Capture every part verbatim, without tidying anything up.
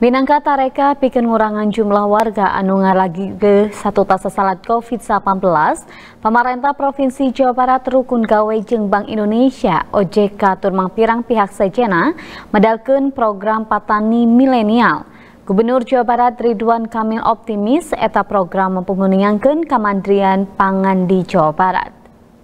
Minangka tareka pikeun ngurangan jumlah warga anu ngalagikeun satu tasa salat covid delapan belas, pemerintah Provinsi Jawa Barat rukun gawe jeung Bank Indonesia O J K tur mangpirang pihak sejenna medalkeun program Patani Milenial. Gubernur Jawa Barat Ridwan Kamil optimis eta program mampu meningkatkeun kamandirian pangan di Jawa Barat.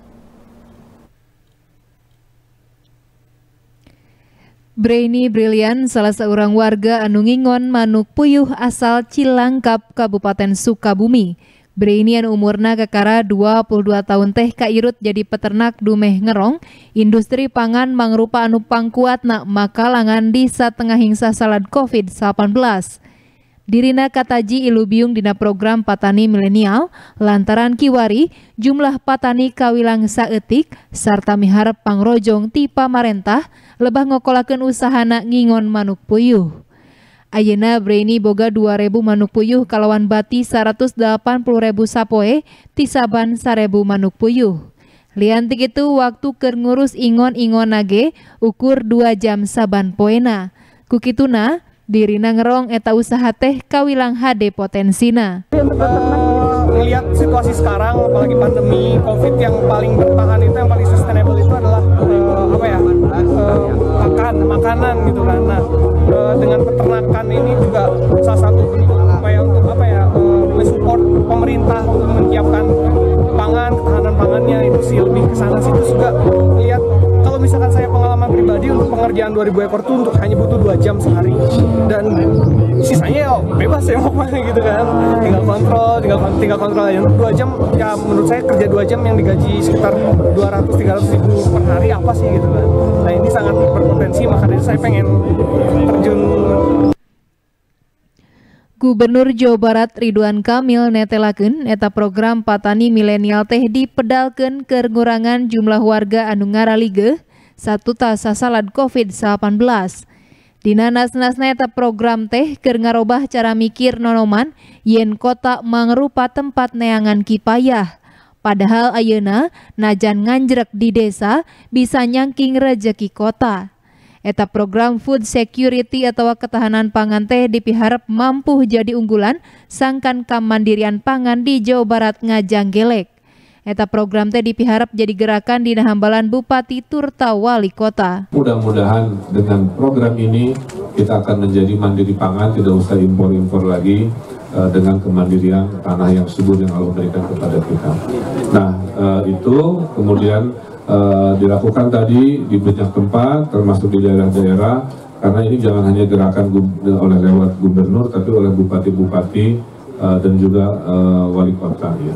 Brainy Brilian, salah seorang warga anu ngingon manuk puyuh asal Cilangkap, Kabupaten Sukabumi. Brainy anu umurna kakara dua puluh dua tahun teh kairut jadi peternak dumeh ngerong, industri pangan mangrupa anu pangkuatna makalangan di satengah hingsa salad covid delapan belas. Dirina kataji ilubiung dina program Patani Milenial lantaran kiwari jumlah patani kawilang saeutik sarta miharep pangrojong ti pamarentah lebah ngokolakeun usahana ngingon manuk puyuh. Ayeuna Brainy boga dua ribu manuk puyuh kalawan bati seratus delapan puluh ribu sapoe ti saban seribu manuk puyuh. Lian ti kitu waktu keur ngurus ingon-ingon nage ukur dua jam saban poena. Kukituna dirina ngerong eta usaha teh kawilang hade potensina. Melihat situasi sekarang apalagi pandemi Covid yang paling bertahan itu yang paling sustainable itu adalah uh, apa ya uh, makan makanan gitu kan. Nah uh, dengan peternakan ini juga salah satu bentuk upaya untuk apa ya uh, mensupport pemerintah untuk menyiapkan pangan, ketahanan pangannya itu sih lebih ke sana situ juga lihat. Kalau misalkan saya pengalaman pribadi untuk pengerjaan dua ribu ekor itu untuk hanya butuh dua jam sehari dan sisanya ya bebas ya mau kemana gitu kan, tinggal kontrol, tinggal tinggal kontrol aja. Dua jam ya menurut saya kerja dua jam yang digaji sekitar dua ratus tiga ratus ribu per hari apa sih gitu kan. Nah ini sangat berpotensi, makanya saya pengen terjun. Gubernur Jawa Barat Ridwan Kamil netelakeun eta program Patani Milenial teh dipedalkeun keur ngurangan jumlah warga anu ngaraligeuh satu tasa salad covid delapan belas. Dina nas-nasna eta program teh keur ngarobah cara mikir nonoman yen kota mangrupa tempat neangan kipayah. Padahal ayeuna najan nganjrek di desa bisa nyangking rejeki kota. Eta program food security atau ketahanan pangan teh dipiharep mampu jadi unggulan sangkan kamandirian pangan di Jawa Barat ngajanggelek. Eta program teh dipiharep jadi gerakan dina hambalan Bupati turta Wali Kota. Mudah-mudahan dengan program ini kita akan menjadi mandiri pangan, tidak usah impor-impor lagi uh, dengan kemandirian tanah yang subur yang Allah berikan kepada kita. Nah uh, itu kemudian Uh, dilakukan tadi di banyak tempat termasuk di daerah-daerah karena ini jangan hanya gerakan oleh lewat gubernur tapi oleh bupati-bupati uh, dan juga uh, wali kota ya.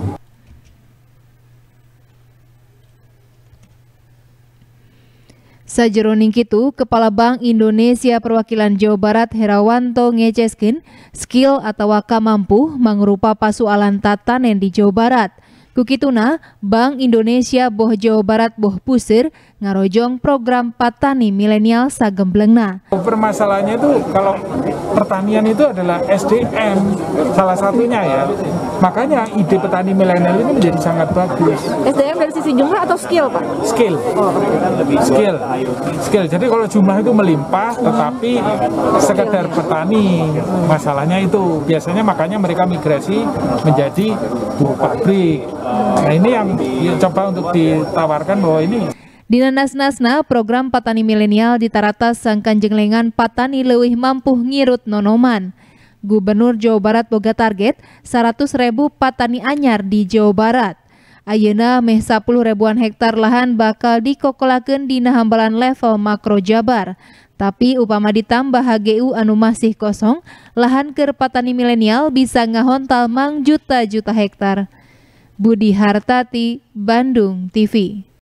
Sajeroning kitu, Kepala Bank Indonesia Perwakilan Jawa Barat Herawanto ngeceskeun skill atau kamampu mangrupa pasualan tatanen di Jawa Barat. Kukituna, Bank Indonesia Boh Jawa Barat Boh Puseur ngarojong program Patani Milenial sagemblengna. Permasalahannya itu kalau pertanian itu adalah S D M salah satunya ya. Makanya ide petani milenial ini menjadi sangat bagus. S D M dari sisi jumlah atau skill, Pak? Skill. Oh, skill. Skill. Jadi kalau jumlah itu melimpah tetapi sekedar petani. Masalahnya itu biasanya makanya mereka migrasi menjadi buruh pabrik. Nah ini yang coba untuk ditawarkan bahwa ini. Dina nas-nasna program Patani Milenial ditaratas sangkan jenglengan patani leuwih mampu ngirut nonoman. Gubernur Jawa Barat boga target seratus ribu patani anyar di Jawa Barat. Ayeuna meh sepuluh ribuan hektar lahan bakal dikokolakeun dina hambalan level makro Jabar. Tapi upama ditambah H G U anu masih kosong, lahan keur patani milenial bisa ngahontal mang juta-juta hektar. Budi Hartati, Bandung T V.